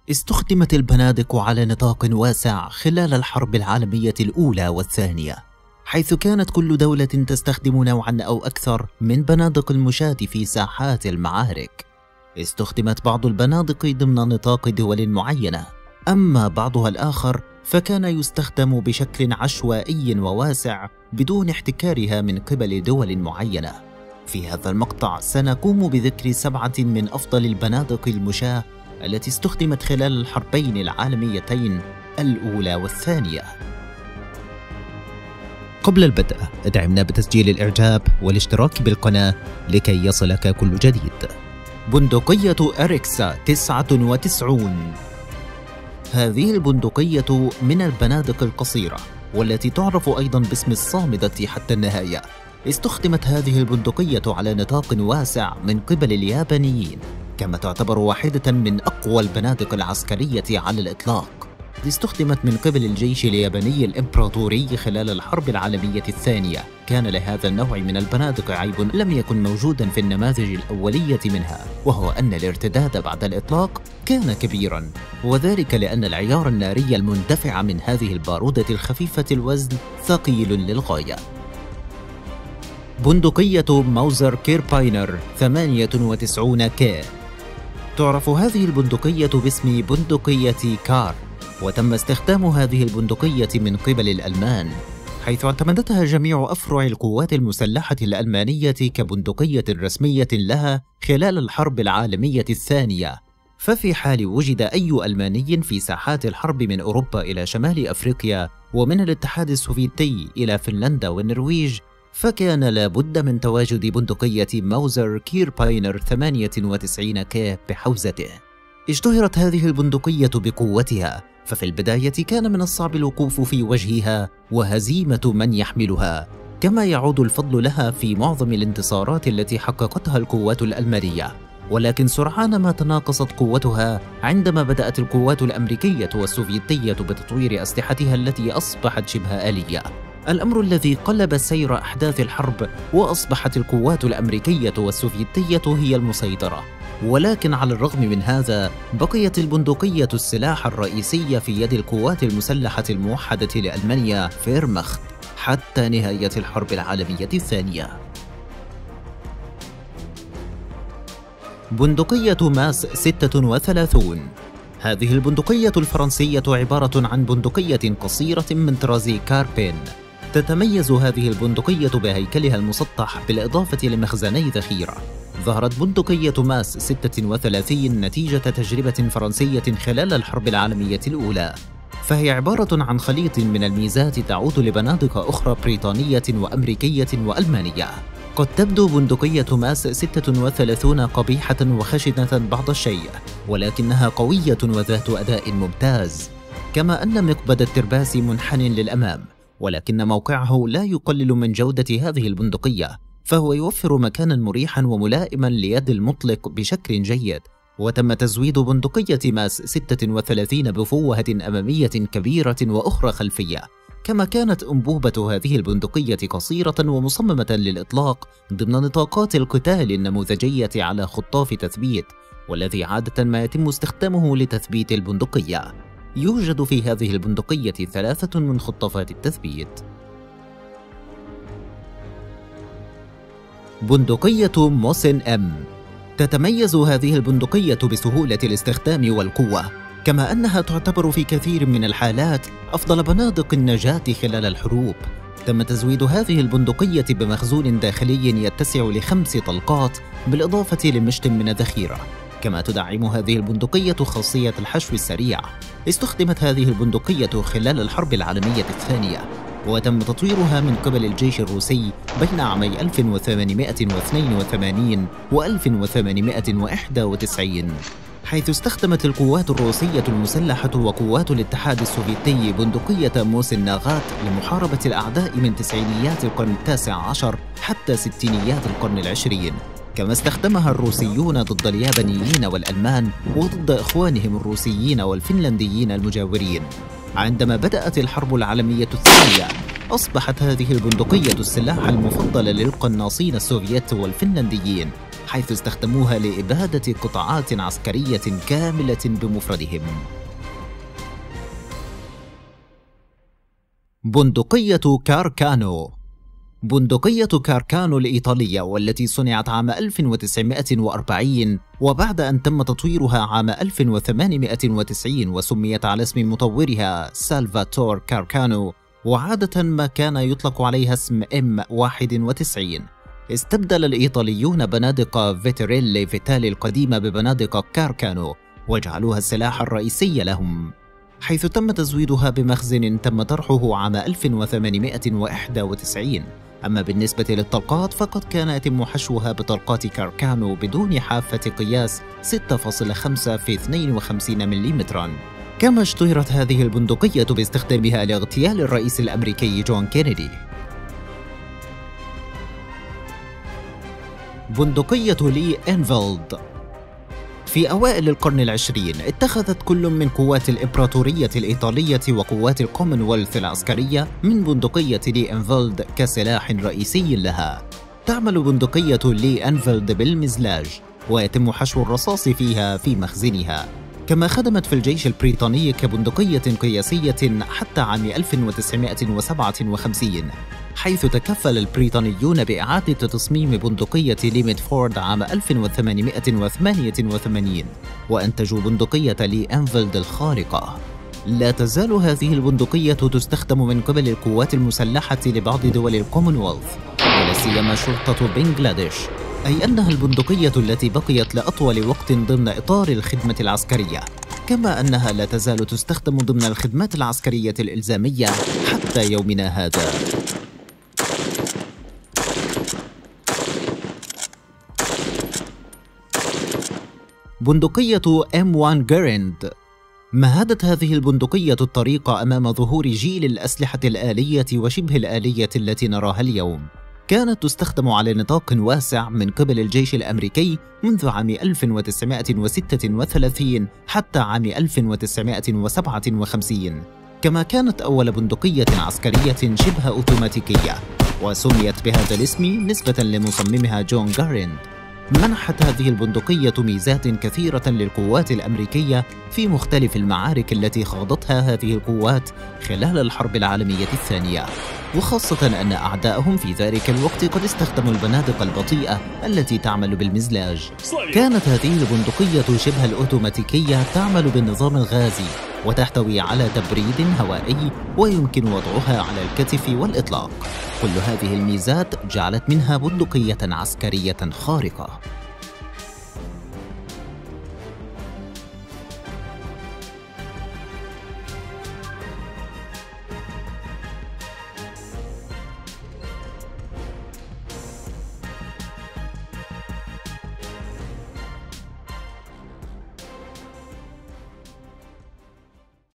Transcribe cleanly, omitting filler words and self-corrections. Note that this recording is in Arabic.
استخدمت البنادق على نطاق واسع خلال الحرب العالمية الأولى والثانية، حيث كانت كل دولة تستخدم نوعاً أو أكثر من بنادق المشاة في ساحات المعارك. استخدمت بعض البنادق ضمن نطاق دول معينة، أما بعضها الآخر فكان يستخدم بشكل عشوائي وواسع بدون احتكارها من قبل دول معينة. في هذا المقطع سنقوم بذكر 7 من أفضل البنادق المشاة التي استخدمت خلال الحربين العالميتين الأولى والثانية. قبل البدء ادعمنا بتسجيل الإعجاب والاشتراك بالقناة لكي يصلك كل جديد. بندقية إريكسا 99. هذه البندقية من البنادق القصيرة والتي تعرف أيضا باسم الصامدة حتى النهاية. استخدمت هذه البندقية على نطاق واسع من قبل اليابانيين، كما تعتبر واحدة من أقوى البنادق العسكرية على الإطلاق. استخدمت من قبل الجيش الياباني الإمبراطوري خلال الحرب العالمية الثانية. كان لهذا النوع من البنادق عيب لم يكن موجودا في النماذج الأولية منها، وهو أن الارتداد بعد الإطلاق كان كبيرا، وذلك لأن العيار الناري المندفع من هذه البارودة الخفيفة الوزن ثقيل للغاية. بندقية ماوزر كيرباينر 98 كي. تعرف هذه البندقية باسم بندقية كار، وتم استخدام هذه البندقية من قبل الألمان، حيث اعتمدتها جميع أفرع القوات المسلحة الألمانية كبندقية رسمية لها خلال الحرب العالمية الثانية. ففي حال وجد أي ألماني في ساحات الحرب من أوروبا إلى شمال أفريقيا ومن الاتحاد السوفيتي إلى فنلندا والنرويج، فكان لابد من تواجد بندقية ماوزر كيرباينر 98 كي بحوزته. اشتهرت هذه البندقية بقوتها، ففي البداية كان من الصعب الوقوف في وجهها وهزيمة من يحملها، كما يعود الفضل لها في معظم الانتصارات التي حققتها القوات الألمانية. ولكن سرعان ما تناقصت قوتها عندما بدأت القوات الأمريكية والسوفيتية بتطوير أسلحتها التي أصبحت شبه آلية، الأمر الذي قلب سير أحداث الحرب، وأصبحت القوات الأمريكية والسوفيتية هي المسيطرة. ولكن على الرغم من هذا بقيت البندقية السلاح الرئيسي في يد القوات المسلحة الموحدة لألمانيا فيرماخت حتى نهاية الحرب العالمية الثانية. بندقية ماس 36. هذه البندقية الفرنسية عبارة عن بندقية قصيرة من طراز كاربين. تتميز هذه البندقية بهيكلها المسطح بالإضافة لمخزني ذخيرة. ظهرت بندقية ماس 36 نتيجة تجربة فرنسية خلال الحرب العالمية الأولى، فهي عبارة عن خليط من الميزات تعود لبنادق أخرى بريطانية وأمريكية وألمانية. قد تبدو بندقية ماس 36 قبيحة وخشنة بعض الشيء، ولكنها قوية وذات أداء ممتاز، كما أن مقبض الترباس منحن للأمام، ولكن موقعه لا يقلل من جودة هذه البندقية، فهو يوفر مكانا مريحا وملائما ليد المطلق بشكل جيد. وتم تزويد بندقية ماس 36 بفوهة أمامية كبيرة وأخرى خلفية، كما كانت أنبوبة هذه البندقية قصيرة ومصممة للإطلاق ضمن نطاقات القتال النموذجية على خطاف تثبيت، والذي عادة ما يتم استخدامه لتثبيت البندقية. يوجد في هذه البندقية 3 من خطافات التثبيت. بندقية موسن إم. تتميز هذه البندقية بسهولة الاستخدام والقوة، كما أنها تعتبر في كثير من الحالات أفضل بنادق النجاة خلال الحروب. تم تزويد هذه البندقية بمخزون داخلي يتسع ل5 طلقات بالإضافة لمشط من الذخيرة، كما تدعم هذه البندقية خاصية الحشو السريع. استخدمت هذه البندقية خلال الحرب العالمية الثانية، وتم تطويرها من قبل الجيش الروسي بين عامي 1882 و 1891، حيث استخدمت القوات الروسية المسلحة وقوات الاتحاد السوفيتي بندقية موسن ناغات لمحاربة الأعداء من تسعينيات القرن ال19 حتى ستينيات القرن العشرين، كما استخدمها الروسيون ضد اليابانيين والألمان وضد إخوانهم الروسيين والفنلنديين المجاورين. عندما بدأت الحرب العالمية الثانية أصبحت هذه البندقية السلاح المفضل للقناصين السوفيت والفنلنديين، حيث استخدموها لإبادة قطاعات عسكرية كاملة بمفردهم. بندقية كاركانو. بندقية كاركانو الإيطالية، والتي صنعت عام 1940 وبعد أن تم تطويرها عام 1890 وسميت على اسم مطورها سالفاتور كاركانو، وعادة ما كان يطلق عليها اسم M91. استبدل الإيطاليون بنادق فيتريلي فيتالي القديمة ببنادق كاركانو وجعلوها السلاح الرئيسي لهم، حيث تم تزويدها بمخزن تم طرحه عام 1891. أما بالنسبة للطلقات فقد كان يتم حشوها بطلقات كاركانو بدون حافة قياس 6.5 في 52 ملم. كما اشتهرت هذه البندقية باستخدامها لاغتيال الرئيس الأمريكي جون كينيدي. بندقية لي إنفيلد. في أوائل القرن العشرين اتخذت كل من قوات الإمبراطورية الإيطالية وقوات الكومنولث العسكرية من بندقية لي إنفيلد كسلاح رئيسي لها. تعمل بندقية لي إنفيلد بالمزلاج، ويتم حشو الرصاص فيها في مخزنها. كما خدمت في الجيش البريطاني كبندقية قياسية حتى عام 1957، حيث تكفل البريطانيون بإعادة تصميم بندقية لي ميدفورد عام 1888 وأنتجوا بندقية لي إنفيلد الخارقة. لا تزال هذه البندقية تستخدم من قبل القوات المسلحة لبعض دول الكومنولث ولا سيما شرطة بنغلاديش، أي أنها البندقية التي بقيت لأطول وقت ضمن إطار الخدمة العسكرية، كما أنها لا تزال تستخدم ضمن الخدمات العسكرية الإلزامية حتى يومنا هذا. بندقية M1 Garand. مهدت هذه البندقية الطريق أمام ظهور جيل الأسلحة الآلية وشبه الآلية التي نراها اليوم. كانت تستخدم على نطاق واسع من قبل الجيش الأمريكي منذ عام 1936 حتى عام 1957، كما كانت أول بندقية عسكرية شبه أوتوماتيكية، وسميت بهذا الاسم نسبة لمصممها جون غاريند. منحت هذه البندقية ميزات كثيرة للقوات الأمريكية في مختلف المعارك التي خاضتها هذه القوات خلال الحرب العالمية الثانية، وخاصة أن أعداءهم في ذلك الوقت قد استخدموا البنادق البطيئة التي تعمل بالمزلاج. كانت هذه البندقية شبه الأوتوماتيكية تعمل بالنظام الغازي وتحتوي على تبريد هوائي، ويمكن وضعها على الكتف والإطلاق. كل هذه الميزات جعلت منها بندقية عسكرية خارقة.